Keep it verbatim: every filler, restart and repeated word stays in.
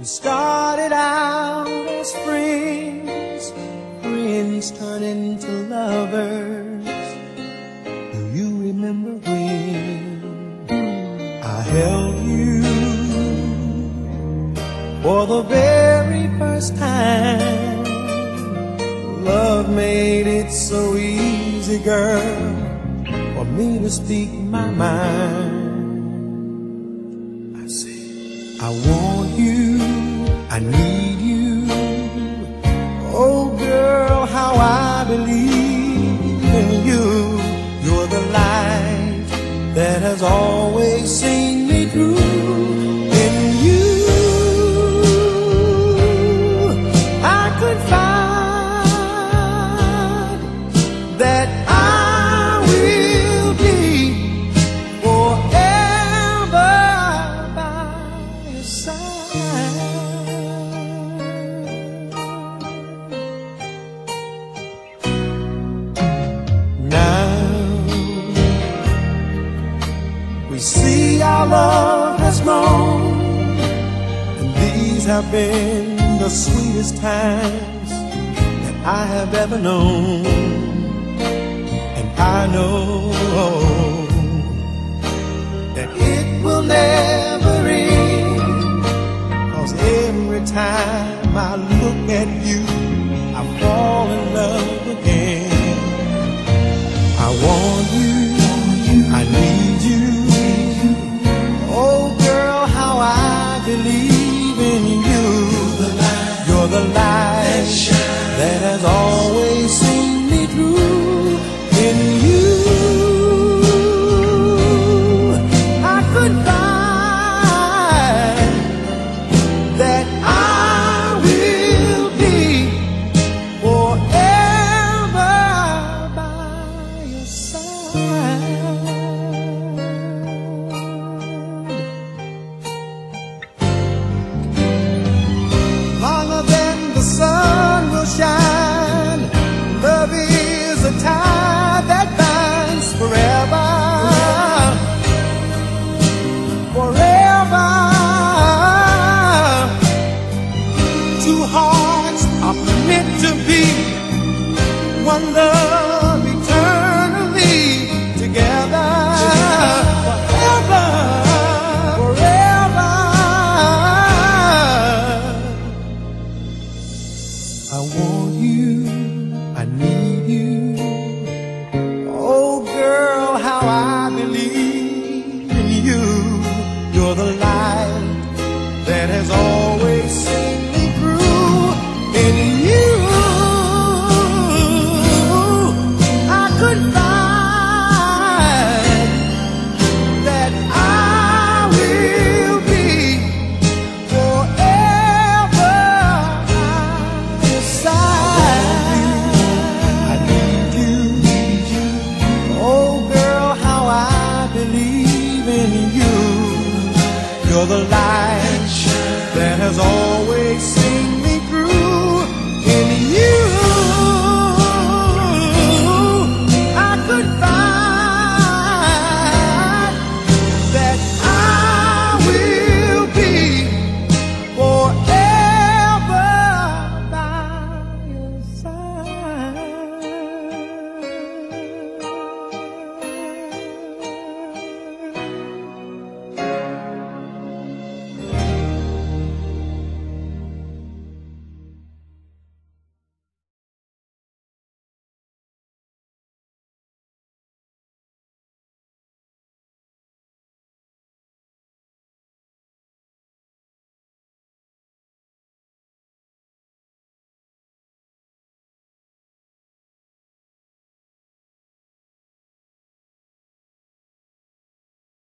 started out as friends, friends turn into lovers. Do you remember when I held you for the very first time? Love made it so easy, girl, for me to speak my mind. I said, I want you, I need you. Oh girl, how I believe in you. You're the light that has always seen me through. In you I could find that I will be forever by your side. Now we see our love has grown, and these have been the sweetest times that I have ever known. And I know that it will never end, 'cause every time I look at you, I fall in love again. I want you, I need you. Oh girl, how I believe in you. You're the light that has always seen me through. In you I could find that I will be forever by your side. Longer than the sun will shine, love is a tie that binds forever, forever. Two hearts are meant to be one love eternally together, forever, forever. I want you, I need you. Oh girl, how I believe in you. You're the light that has always seen me through. In you I could find that I will be forever by your side. I need you, need you. Oh girl, how I believe in you. You're the light that has always seen